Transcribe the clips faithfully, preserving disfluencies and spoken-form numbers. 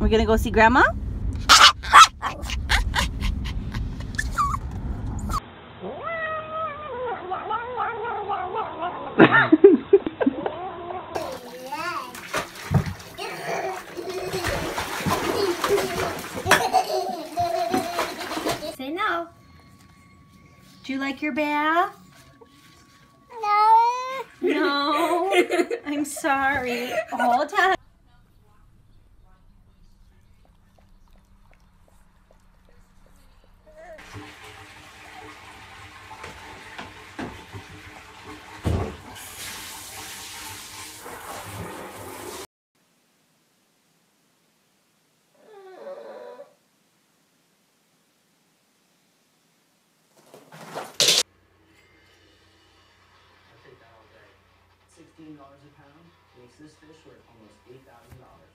we gonna go see Grandma? Say no. Do you like your bath? No. No. I'm sorry. All the time. sixteen dollars a pound makes this fish worth almost eight thousand dollars.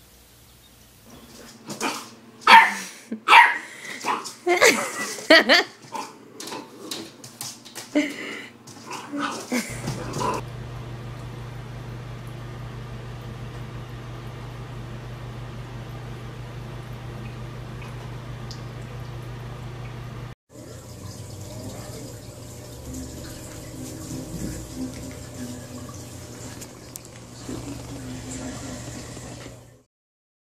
Go!